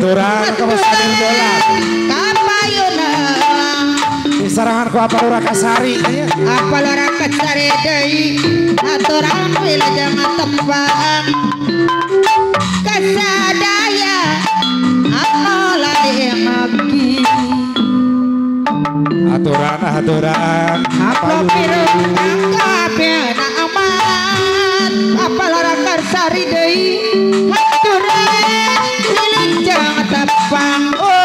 Haturan kebesaran dolar. Kapayuna. Disarangan ku apa lurah kasari. Apa lurah kasari deui. Haturan wilujeng tepang. Kasadaya. Amola ngagi. Haturan apa pirung kabehna aman apa lara karsari deui haturan wilujeng tepang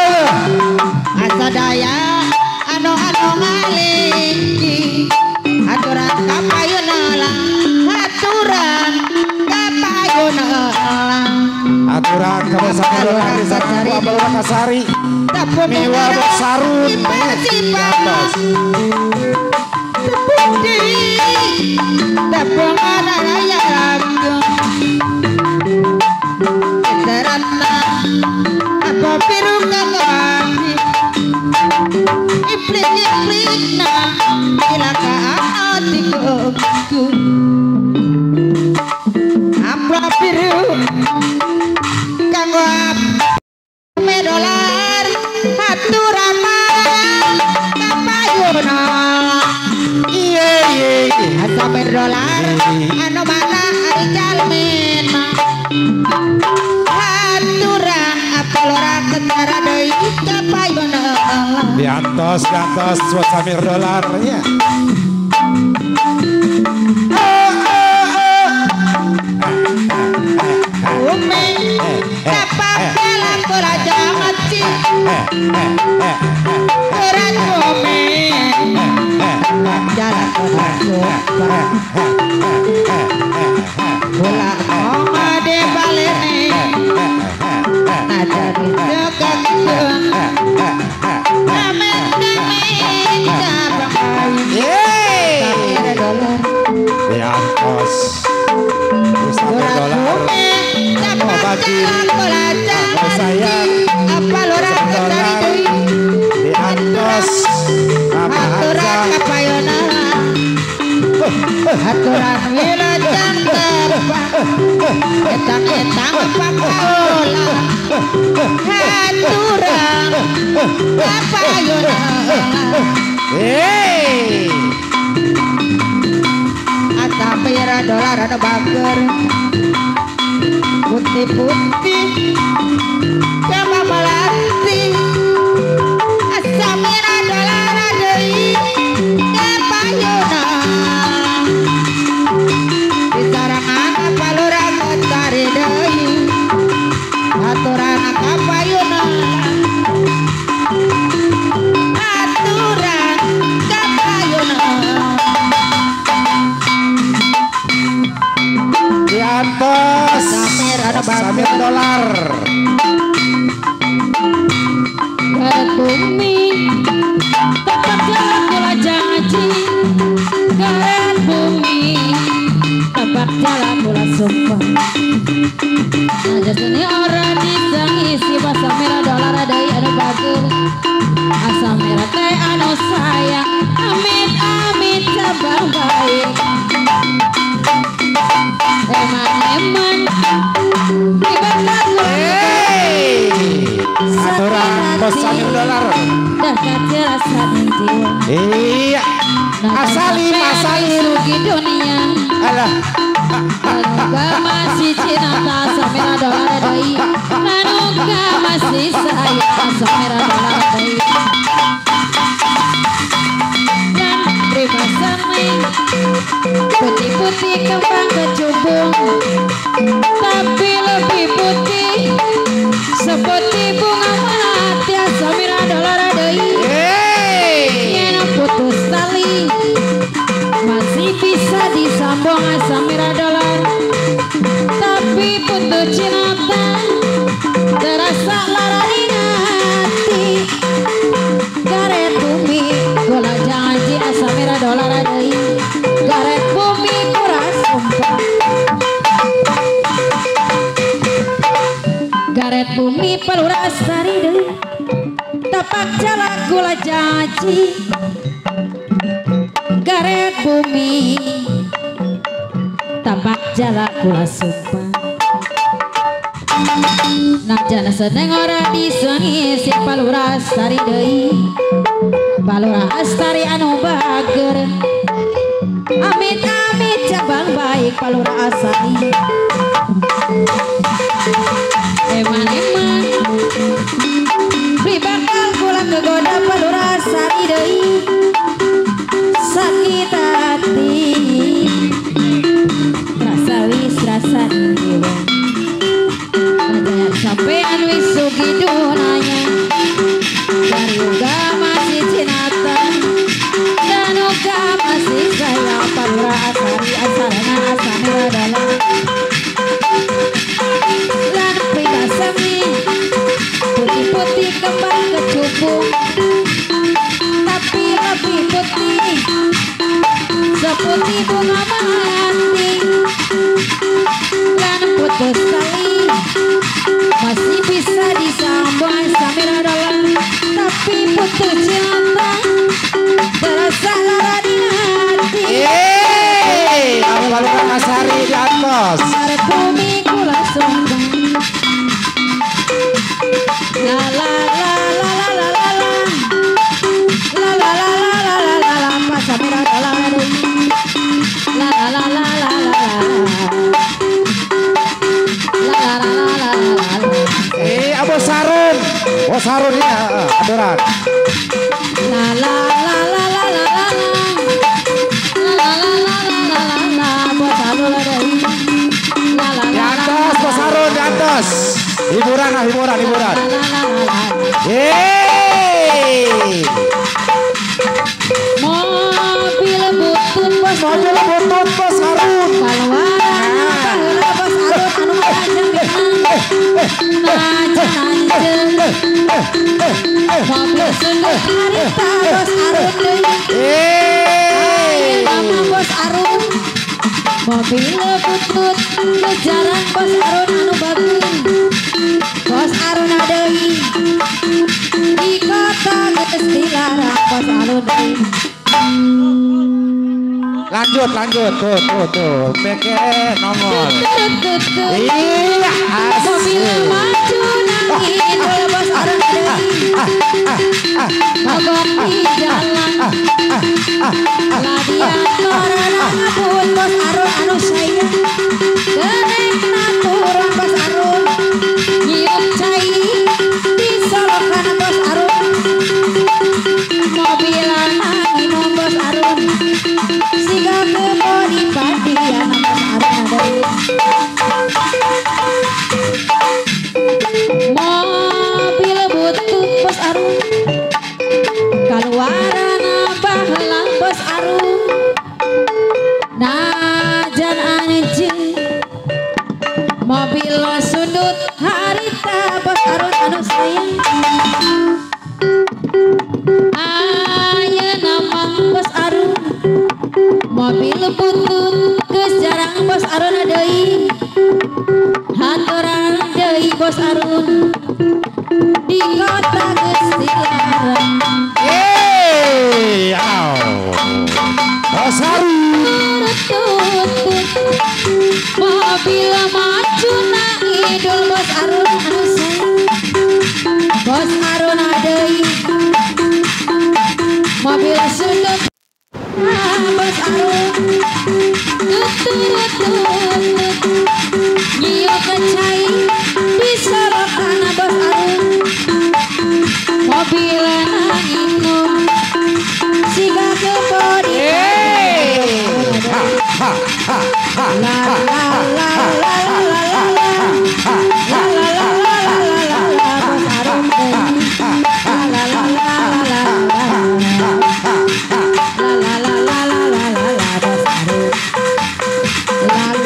asadaya anu ngalingki haturan kapayuna lang haturan kapayuna lang haturan kebesaran dolar disarangan ku apa lurah kasari. Miwa bersarun Tepundi Tepungan raya lagu Eterana Apa biru kagami Iplik na Ilakaan hatiku Apa biru Kagam Medolar Haturan kapayuna iya asa berdolar anu mana ari jalmin haturan apalora ketara deui kapayuna diantos suasamir dolar nya umi kapapela kuraja ngeci Berat bumi jalan bola oma de balene nada di jokak amin kabang kamera dolar diantos dolar saya apa lorang kesari diantos haturan kapayona haturan wilujeng tepang etang pakaula haturan kapayona asa pira dolar anu bager putih-putih sama melati asa pira dolar deui kapayuna disarangan apa lurah kesari deui haturan kapayuna haturan kapayuna diantos samir dolar garet bumi tempat jalan kula janji garet bumi tempat jalan kula sumpah aja seni orang disang isi basa merah dolar deui anu bager asa merah teh anu sayang amit amit cabang baik eman haturan kebesaran dolar dan kejelasan jiwa iya asali rugi dunia alah nanuga masih cinta samira dolar deui nanuga masih sayang samira dolar deui dan terima sami putih-putih kembang kecubung tapi lebih putih seperti bunga melati samira dolar deui yen putus tali masih bisa disambung samira dolar tapi putus cinta terasa lara di hati garet bumi gula janji samira dolar deui garet bumi kurang sumpah garet bumi pelurah sari deui tapak jala gula janji garet bumi tapak jala gula sumpah Najan seneng ora disengi si Palura Astari deui. Palura Astari anu bager. Amit amit cabang baik Palura Astari. Eman beri bakal kula kegoda Palura Astari deui. Sakit hati rasa wis rasa dewe. Sampean wis sugi dunanya dari uga masih cinatan dan uga masih saya Palura Astari asarana asamira dalam lan pribasami putih-putih kembang kecubung tapi lebih putih seputih bunga melati lan putus tali masih bisa disambung sambil dalam tapi putus cinta terasa lara di hati. Palura Astari di atas. Arep bumi kula sombong. La la la la la la la la la la la la la la la pas sambil dalam la la la la la la Bos Harun ya, adoran. La la la la la la la la la la la la la Bos Harun deui. La la Di atas Bos Harun di atas. Hiburan lah hiburan. Mobil butut Bos Harun. Bos Harun. Kaluaran Bos Harun anu ngajeng mobil sundut harita Bos Harun deui. Mama Bos Harun mobil butut kejaran Bos Harun anu bagus. Bos Harun deui di kota geus dilarang Bos Harun deui. Lanjut tuh peke nongol. Iya mobil maju nangin Bos Harun deui. Mogok di jalan ladian korona ngabut Bos Harun anu sayang. Kenek naturun Bos Harun nyiup cai di solokan Bos Harun. Mobilan angin Bos Harun siga ke bodi padian Bos Harun deui. Mobil butut Bos Harun kaluaran baheula Bos Harun najan anjeun mobil sundut harita Bos Harun anu sayang. Ayeuna mah Bos Harun mobil butut geus jarang Bos Harun deui. Haturan deui Bos Harun di kota geus dilarang. Bos Harun. Mobil maju na idul Bos Harun anu sayang. Bos Harun deui mobil sundut Bos Harun nyiuk kecai di solokan Bos Harun. Mobil nanginu siga ke bodi la la la la la la la la la la la la la Bos Harun deui. La la la la la la la la la la la la la Bos Harun. La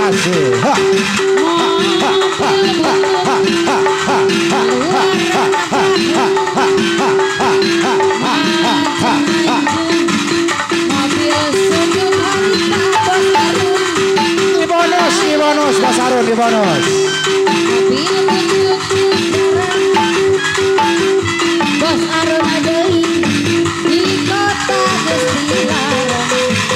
kasih. Bonus Bos Arun di bonus. Bos Arun ada di kota Destilarang.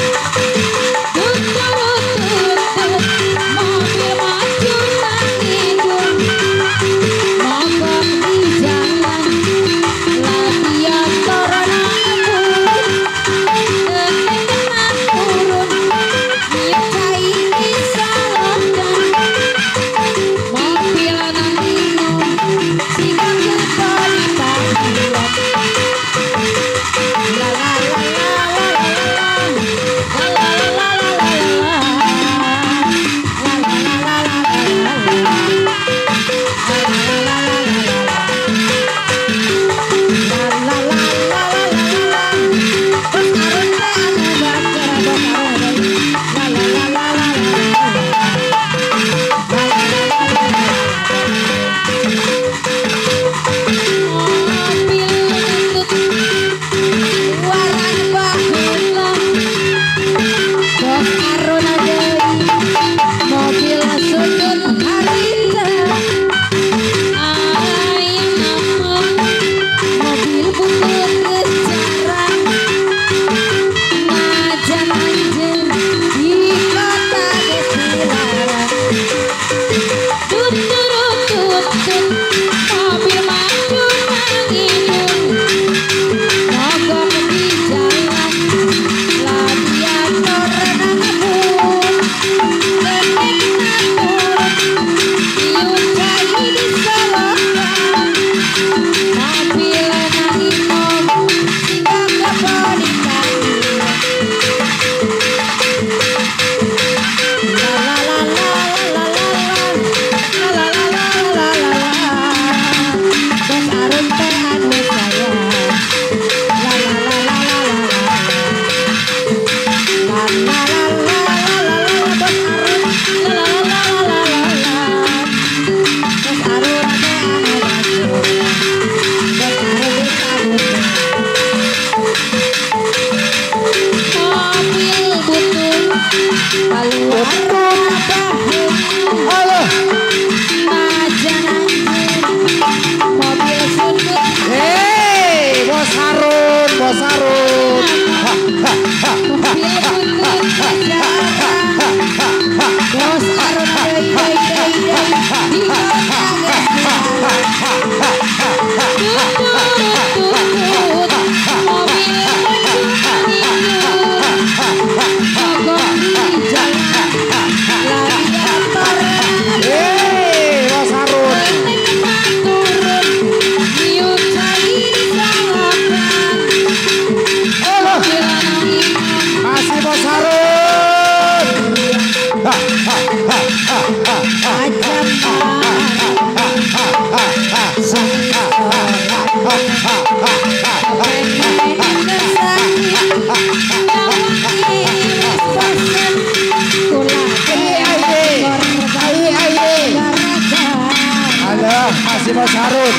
Tutut mobil maju mengidung, mogok di jalan, latihan corona ngebut, ketengan turun, nyucai disalokan, mobil nangino, sikap kepoli panggilan. La la la la la la la la la la la Masih Bos Harun.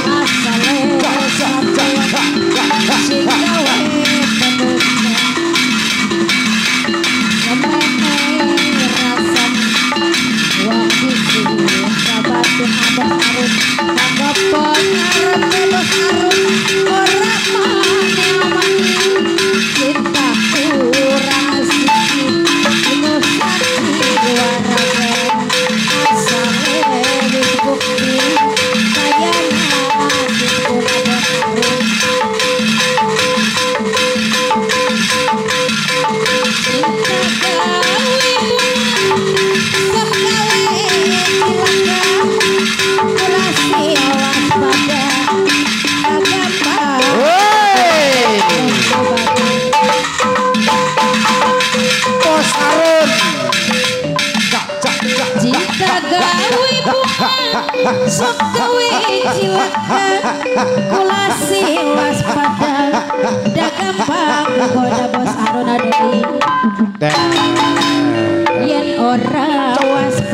Sok gawe cilaka kula si waspada da gampang goda Bos Arun deui yen ora waspada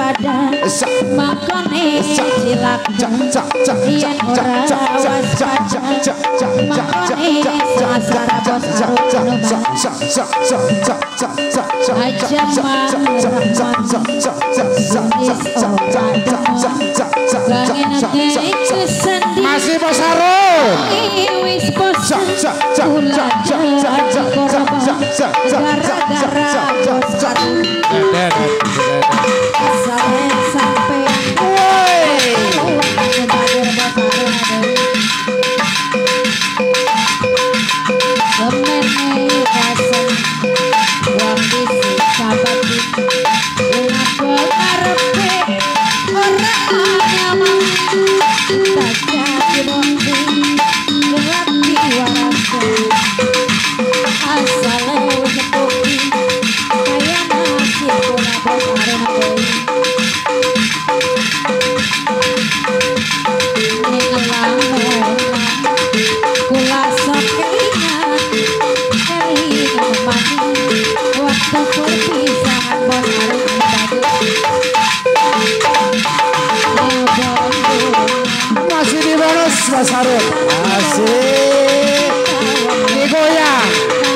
Makone silak yen ora waspada makone sasara bos arun masih Bos Harun masih di bonus Mas Harun asik digoyang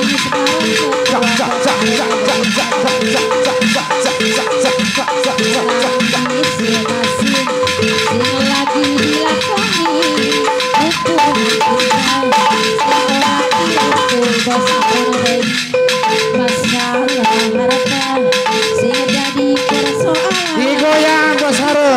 digoyang Bos Harun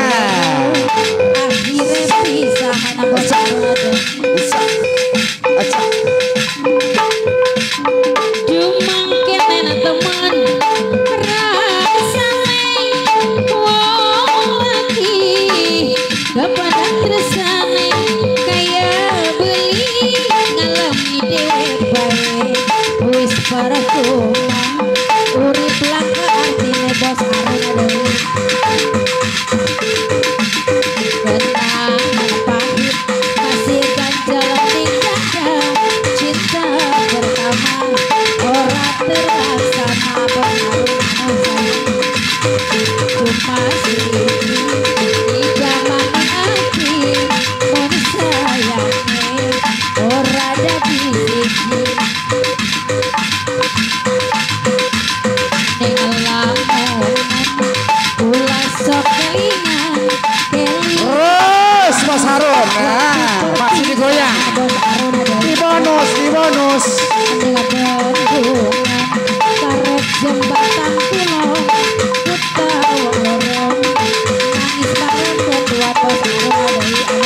para cuma urip langka artine bos arun kenangan pahit masih kan jalan dada cinta pertama ora terlaksana bos arun cuma sedikit di zaman hati mon sayangnya ora ada biji terus Mas Harun masih digoyang di bonus karet jembatan pulau utawa lorong nangis bareng berdua bos arun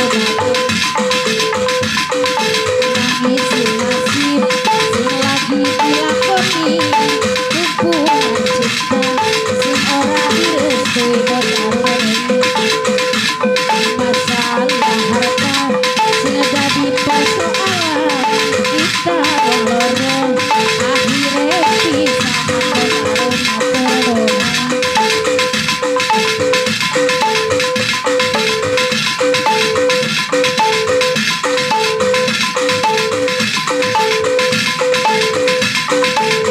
nangis nasib sing lagi dilakoni hubungan cinta sing ora direstui bos arun masalah harta sing jadi persoalan kita lorong akhirnya pisahan bos arun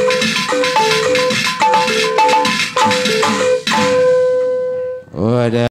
wadah.